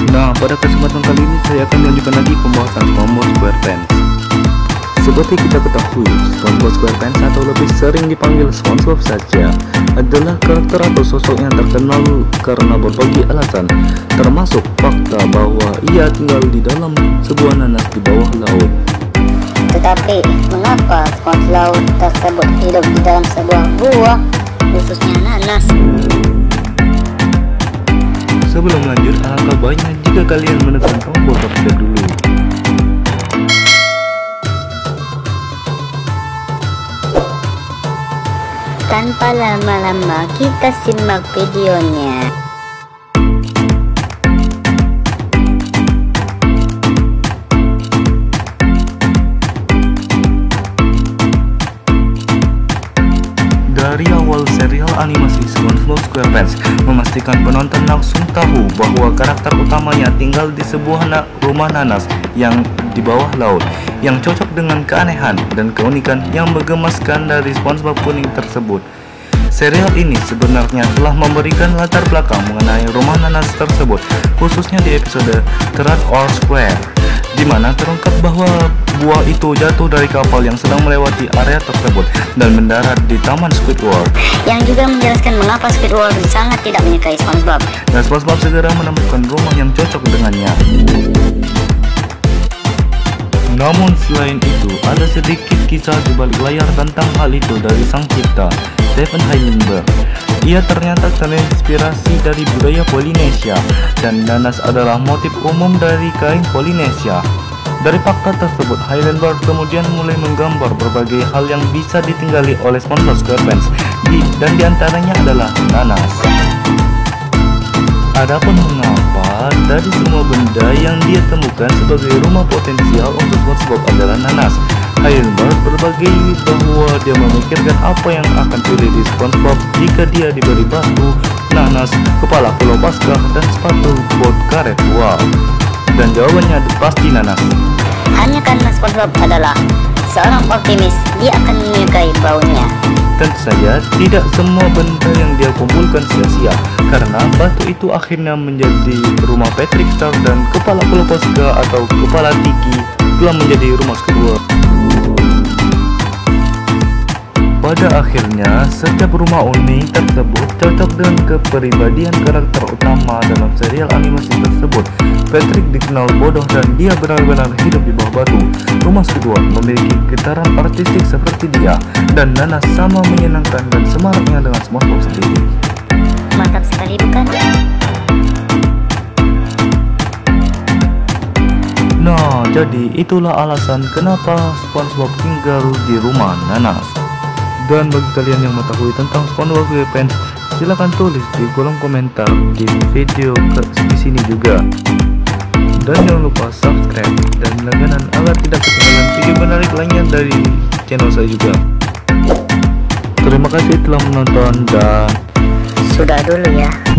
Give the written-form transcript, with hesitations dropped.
Nah, pada kesempatan kali ini saya akan melanjutkan lagi pembahasan SpongeBob SquarePants. Seperti kita ketahui, SpongeBob SquarePants atau lebih sering dipanggil SpongeBob saja adalah karakter atau sosok yang terkenal karena berbagai alasan, termasuk fakta bahwa ia tinggal di dalam sebuah nanas di bawah laut. Tetapi, mengapa spons laut tersebut hidup di dalam sebuah buah, khususnya nanas? Sebelum lanjut, alangkah baiknya jika kalian menekan tombol subscribe dulu. Tanpa lama-lama, kita simak videonya. Dari awal serial animasi SpongeBob SquarePants memastikan penonton langsung tahu bahwa karakter utamanya tinggal di sebuah rumah nanas yang di bawah laut, yang cocok dengan keanehan dan keunikan yang menggemaskan dari SpongeBob kuning tersebut. Serial ini sebenarnya telah memberikan latar belakang mengenai rumah nanas tersebut, khususnya di episode Truth or Square, di mana terungkap bahwa buah itu jatuh dari kapal yang sedang melewati area tersebut dan mendarat di Taman Squidward, yang juga menjelaskan mengapa Squidward sangat tidak menyukai SpongeBob. Dan SpongeBob segera menemukan rumah yang cocok dengannya. Namun selain itu, ada sedikit kisah di balik layar tentang hal itu dari sang cipta, Stephen Hillenburg. Ia ternyata terinspirasi dari budaya Polinesia, dan nanas adalah motif umum dari kain Polinesia. Dari fakta tersebut, Hillenburg kemudian mulai menggambar berbagai hal yang bisa ditinggali oleh SpongeBob SquarePants, dan diantaranya adalah nanas. Adapun mengapa dari semua benda yang dia temukan sebagai rumah potensial untuk SpongeBob adalah nanas, Hillenburg berbagi bahwa dia memikirkan apa yang akan terjadi di SpongeBob jika dia diberi batu, nanas, kepala pulau Paskah, dan sepatu bot karet. Wow. Dan jawabannya pasti nanas. Hanya karena SpongeBob adalah seorang optimis, dia akan menyukai baunya. Tentu saja tidak semua benda yang dia kumpulkan sia-sia, karena batu itu akhirnya menjadi rumah Patrick Star, dan kepala pulau Paskah atau kepala Tiki telah menjadi rumah kedua. Pada akhirnya, setiap rumah unik tersebut cocok dengan kepribadian karakter utama dalam serial animasi tersebut. Patrick dikenal bodoh dan dia benar-benar hidup di bawah batu. Rumah kedua memiliki getaran artistik seperti dia, dan nanas sama menyenangkan dan semaraknya dengan SpongeBob sendiri. Mantap sekali, bukan? Nah, jadi itulah alasan kenapa SpongeBob tinggal di rumah nanas. Dan bagi kalian yang mengetahui tentang SpongeBob SquarePants, silahkan tulis di kolom komentar di video di sini juga. Dan jangan lupa subscribe dan langganan agar tidak ketinggalan video menarik lainnya dari channel saya juga. Terima kasih telah menonton dan Sudah dulu ya.